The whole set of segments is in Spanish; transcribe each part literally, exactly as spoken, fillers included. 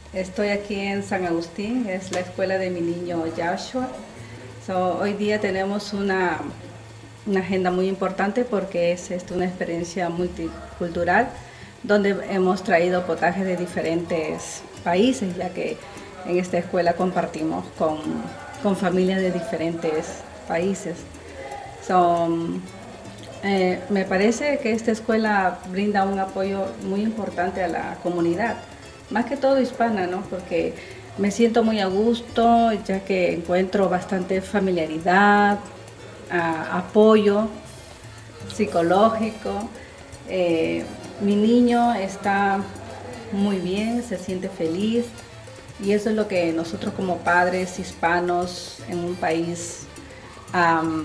Estoy aquí en San Agustín, es la escuela de mi niño Joshua. So, hoy día tenemos una, una agenda muy importante porque es este, una experiencia multicultural donde hemos traído potajes de diferentes países, ya que en esta escuela compartimos con, con familias de diferentes países. So, eh, me parece que esta escuela brinda un apoyo muy importante a la comunidad, más que todo hispana, ¿no? Porque me siento muy a gusto, ya que encuentro bastante familiaridad, a, apoyo psicológico. Eh, mi niño está muy bien, se siente feliz y eso es lo que nosotros como padres hispanos en un país um,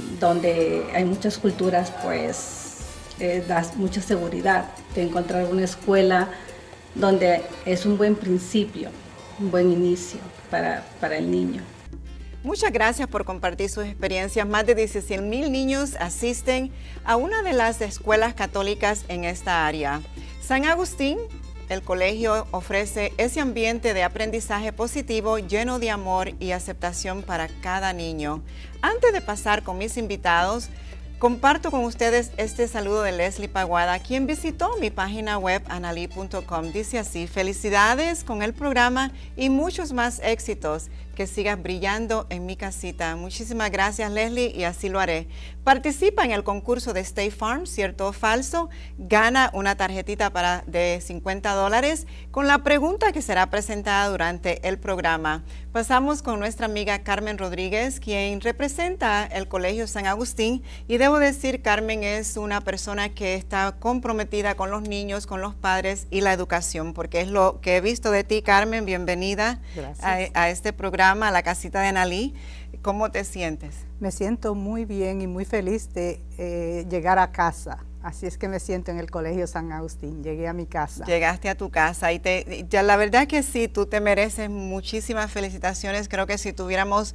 donde hay muchas culturas, pues eh, da mucha seguridad de encontrar una escuela donde es un buen principio, un buen inicio para, para el niño. Muchas gracias por compartir sus experiencias. Más de dieciséis mil niños asisten a una de las escuelas católicas en esta área. San Agustín, el colegio ofrece ese ambiente de aprendizaje positivo lleno de amor y aceptación para cada niño. Antes de pasar con mis invitados, comparto con ustedes este saludo de Leslie Paguada, quien visitó mi página web anali punto com. Dice así: felicidades con el programa y muchos más éxitos. Que sigas brillando en mi casita. Muchísimas gracias, Leslie, y así lo haré. Participa en el concurso de State Farm, cierto o falso. Gana una tarjetita para, de cincuenta dólares con la pregunta que será presentada durante el programa. Pasamos con nuestra amiga Carmen Rodríguez, quien representa el Colegio San Agustín. Y debo decir, Carmen es una persona que está comprometida con los niños, con los padres y la educación, porque es lo que he visto de ti, Carmen. Bienvenida a, a este programa, a la casita de Anali. ¿Cómo te sientes? Me siento muy bien y muy feliz de eh, llegar a casa. Así es que me siento en el Colegio San Agustín. Llegué a mi casa. Llegaste a tu casa y te, ya la verdad que sí, tú te mereces muchísimas felicitaciones. Creo que si tuviéramos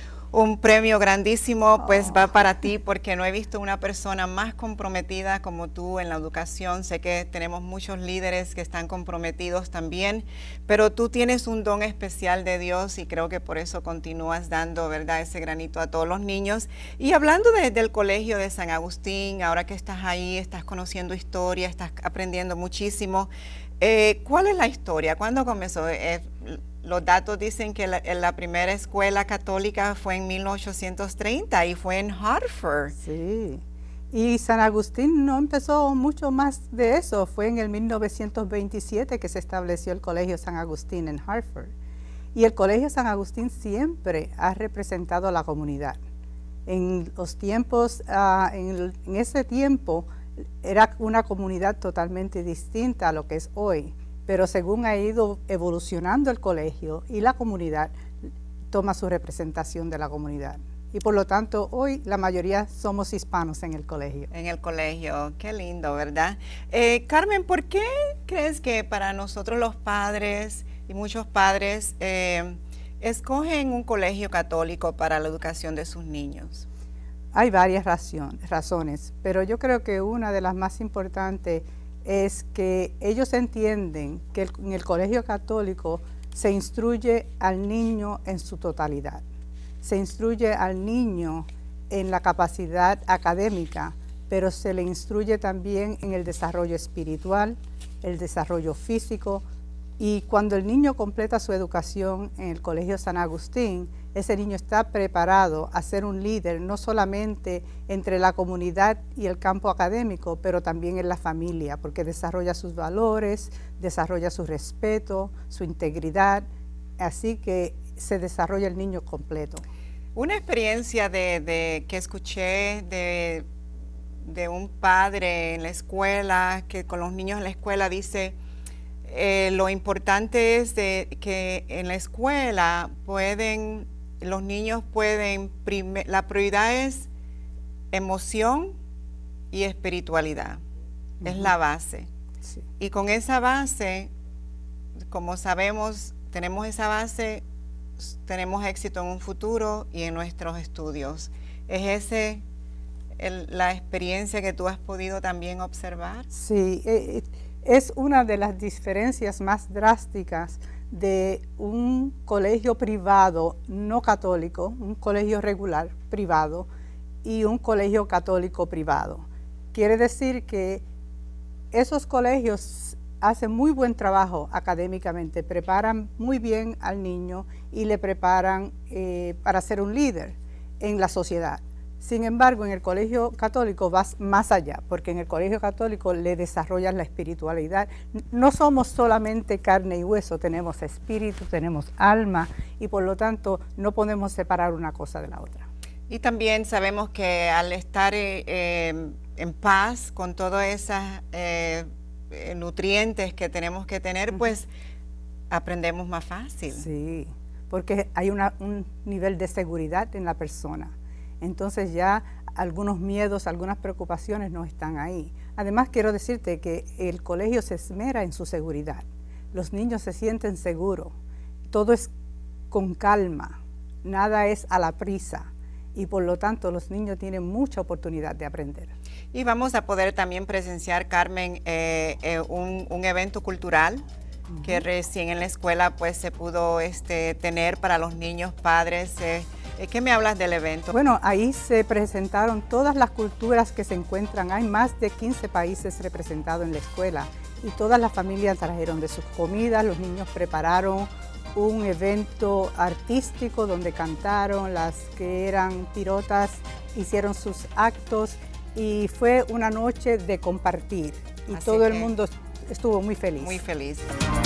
un premio grandísimo, pues va para ti, porque no he visto una persona más comprometida como tú en la educación. Sé que tenemos muchos líderes que están comprometidos también, pero tú tienes un don especial de Dios y creo que por eso continúas dando, ¿verdad?, ese granito a todos los niños. Y hablando de, del Colegio de San Agustín, ahora que estás ahí, estás conociendo historia, estás aprendiendo muchísimo. Eh, ¿Cuál es la historia? ¿Cuándo comenzó? Eh, Los datos dicen que la, la primera escuela católica fue en mil ochocientos treinta y fue en Hartford. Sí, y San Agustín no empezó mucho más de eso. Fue en el mil novecientos veintisiete que se estableció el Colegio San Agustín en Hartford. Y el Colegio San Agustín siempre ha representado a la comunidad. En los tiempos, uh, en, el, en ese tiempo, era una comunidad totalmente distinta a lo que es hoy. Pero según ha ido evolucionando el colegio y la comunidad, toma su representación de la comunidad. Y por lo tanto, hoy la mayoría somos hispanos en el colegio. En el colegio, qué lindo, ¿verdad? Eh, Carmen, ¿por qué crees que para nosotros los padres y muchos padres eh, escogen un colegio católico para la educación de sus niños? Hay varias razón, razones, pero yo creo que una de las más importantes es que ellos entienden que el, en el colegio católico se instruye al niño en su totalidad. Se instruye al niño en la capacidad académica, pero se le instruye también en el desarrollo espiritual, el desarrollo físico, y cuando el niño completa su educación en el Colegio San Agustín, ese niño está preparado a ser un líder, no solamente entre la comunidad y el campo académico, pero también en la familia, porque desarrolla sus valores, desarrolla su respeto, su integridad, así que se desarrolla el niño completo. Una experiencia de, de que escuché de, de un padre en la escuela, que con los niños en la escuela dice, eh, lo importante es de que en la escuela pueden, los niños pueden, primer, la prioridad es emoción y espiritualidad, uh-huh. Es la base. Sí. Y con esa base, como sabemos, tenemos esa base, tenemos éxito en un futuro y en nuestros estudios. ¿Es ese el, la experiencia que tú has podido también observar? Sí, eh, es una de las diferencias más drásticas de un colegio privado no católico, un colegio regular privado y un colegio católico privado. Quiere decir que esos colegios hacen muy buen trabajo académicamente, preparan muy bien al niño y le preparan eh, para ser un líder en la sociedad. Sin embargo, en el colegio católico vas más allá, porque en el colegio católico le desarrollas la espiritualidad. No somos solamente carne y hueso, tenemos espíritu, tenemos alma, y por lo tanto no podemos separar una cosa de la otra. Y también sabemos que al estar eh, en paz con todos esos eh, nutrientes que tenemos que tener, uh-huh. pues aprendemos más fácil. Sí, porque hay una, un nivel de seguridad en la persona. Entonces ya algunos miedos, algunas preocupaciones no están ahí. Además, quiero decirte que el colegio se esmera en su seguridad. Los niños se sienten seguros. Todo es con calma, nada es a la prisa. Y por lo tanto los niños tienen mucha oportunidad de aprender. Y vamos a poder también presenciar, Carmen, eh, eh, un, un evento cultural uh-huh. que recién en la escuela pues se pudo este, tener para los niños, padres. Eh, ¿Qué me hablas del evento? Bueno, ahí se presentaron todas las culturas que se encuentran. Hay más de quince países representados en la escuela y todas las familias trajeron de sus comidas, los niños prepararon un evento artístico donde cantaron, las que eran pirotas hicieron sus actos y fue una noche de compartir y Así todo el mundo estuvo muy feliz. Muy feliz.